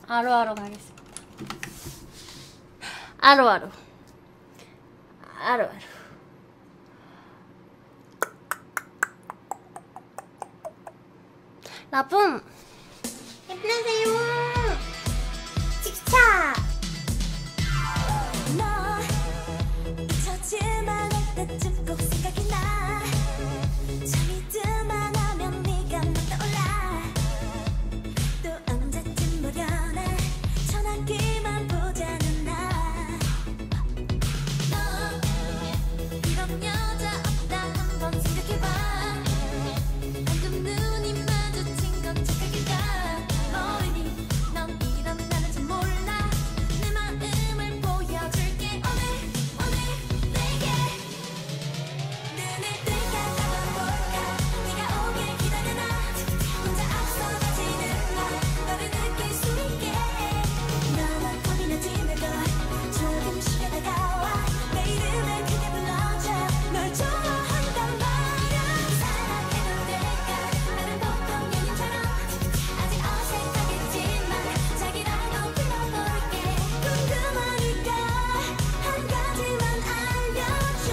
아로아로 가겠습니다. 아로아로. 아로아로. 라붐 힘내세요. 칙차. 너 잊혀질만 할 때쯤 꼭 생각이 나. 잠이 들만 하면 네가 막 떠올라. 또 언제쯤 보려나 전화기만 보자는 나. 너 이런 여자 없다 한번 생각해봐. 방금 눈이 마주친 건 착각일까. 모르니 넌 이런 나는 좀 몰라. 내 마음을 보여줄게. 오늘 내게 눈을 뜰까 감아볼까. 네가 오길 기다려나. 혼자 앞서가지는 나 너를 느낄 수 있게. 너만 겁이 나지 말걸. 조금씩 다가와 내 이름을 크게 불러줘. 널 좋아한단 말야. 사랑해도 될까. 나는 보통 연인처럼 아직 어색하겠지만 자기라고 불러볼게. 궁금하니까 한 가지만 알려줘.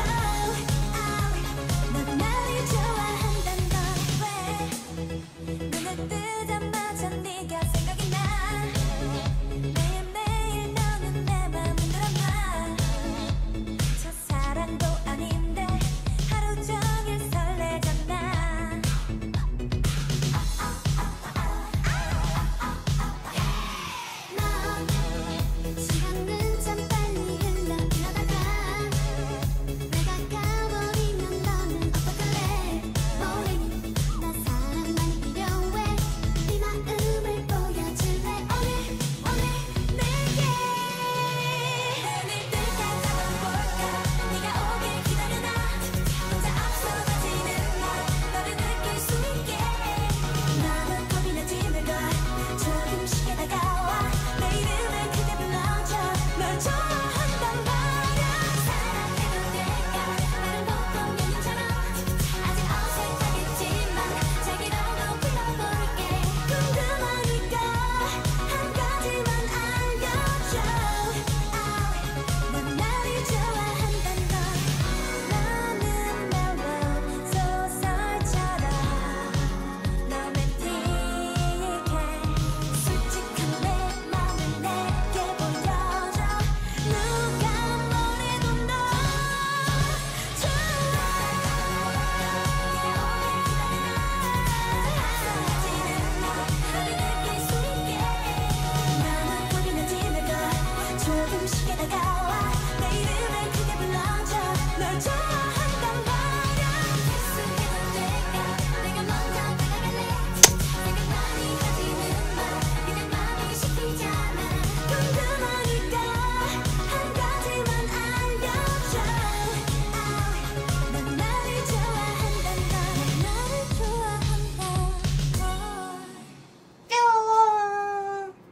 넌 나를 좋아한단 걸. 왜 눈을 뜨자마자 네가 생각이 나. 매일매일 너는 내 맘을 들어놔. 첫사랑도 아닌데 하루 종일 설레잖아. 넌 시간은 참 빨리 흘러가다가 내가 가버리면 너는 어떡할래. 모르니 나 사랑만이 필요해. 네 마음을 보여줄래. 오늘 내게 눈을 뜰까 감아볼까. 네가 오길 기다려나. 혼자 앞서가지는 나 너를 느낄 수 있게. 너는 겁이 나지 말걸. 조금씩 다가와 내 이름을 크게 불러줘. 널 좋아한단 말야. 사랑해도 될까. 나는 보통 연인처럼 아직 어색하겠지만 자기라고 불러볼게. 궁금하니까 한 가지만 알려줘. 넌 나를 좋아한단 걸. 나는 멜로 소설처럼 로맨틱해. 솔직한 내 맘을 내게 보여줘. 누가 뭐래도 너 좋아. 앞서가지는 너 너를 느낄 수 있게. 너는 겁이 나지 말걸. 조금씩 다가와 내 이름을 크게 불러줘. 널 좋아한단 말야. 약속해도 될까. 내가 먼저 다가갈래. 내가 많이 가지는 마. 그냥 맘이 시키잖아. 궁금하니까 한 가지만 알려줘. 넌 나를 좋아한단 걸. 넌 나를 좋아한단 걸. 뿅.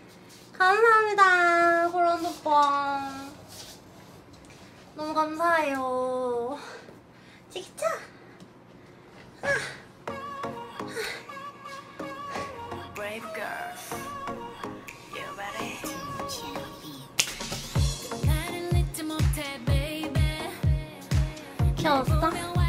감사합니다, 호런 오빠. 너무 감사해요. 치키차. Brave girls, you ready? 나를 잊지 못해, baby. 귀여웠어?